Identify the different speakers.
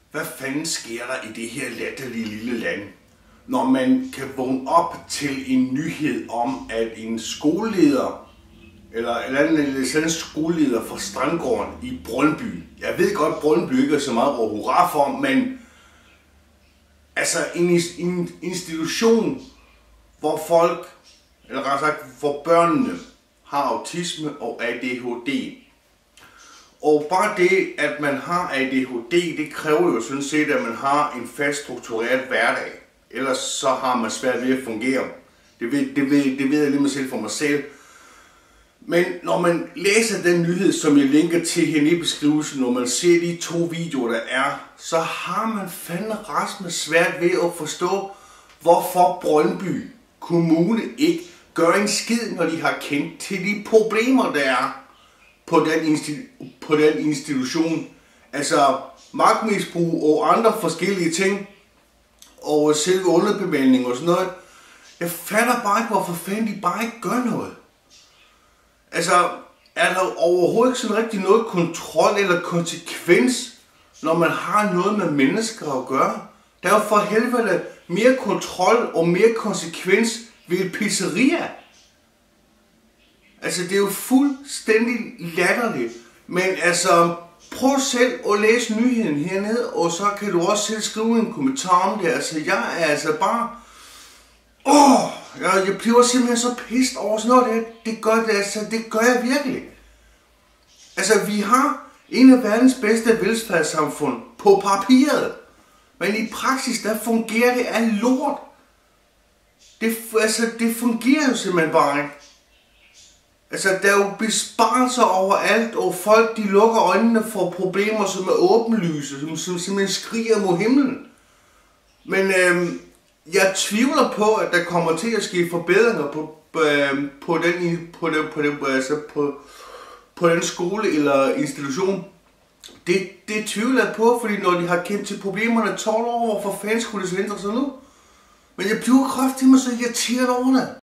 Speaker 1: Hvad fanden sker der i det her latterlige lille land, når man kan vågne op til en nyhed om, at en skoleleder, eller en skoleleder fra Strandgården i Brøndby, jeg ved godt, at Brøndby ikke er så meget råd hurra for, men altså en institution, hvor folk, eller rettere sagt, hvor børnene har autisme og ADHD. Og bare det, at man har ADHD, det kræver jo sådan set, at man har en fast struktureret hverdag. Ellers så har man svært ved at fungere. Det ved jeg lige mig selv for mig selv. Men når man læser den nyhed, som jeg linker til her i beskrivelsen, når man ser de 2 videoer, der er, så har man fandme resten svært ved at forstå, hvorfor Brøndby Kommune ikke gør en skid, når de har kendt til de problemer, der er på den institution. Altså magtmisbrug og andre forskellige ting, og selve underbemanding og sådan noget. Jeg fatter bare ikke, hvorfor fanden de bare ikke gør noget. Altså, er der overhovedet ikke sådan rigtig noget kontrol eller konsekvens, når man har noget med mennesker at gøre? Der er jo for helvede mere kontrol og mere konsekvens ved et pizzeria. Altså, det er jo fuldstændig latterligt. Men altså, prøv selv at læse nyheden hernede, og så kan du også selv skrive en kommentar om det. Altså, jeg er altså bare... Jeg bliver simpelthen så pissed over sådan noget. Det gør jeg virkelig. Altså, vi har en af verdens bedste velfærdssamfund på papiret. Men i praksis, der fungerer det af lort. Det fungerer jo simpelthen bare ikke. Altså, der er jo besparelser overalt, og folk de lukker øjnene for problemer, som er åbenlyse, som simpelthen skriger mod himlen. Men jeg tvivler på, at der kommer til at ske forbedringer på den skole eller institution. Det tvivler jeg på, fordi når de har kendt til problemerne 12 år, hvorfor fanden skulle det så ændre sig nu? Men jeg bliver kraftigt så irriteret over det.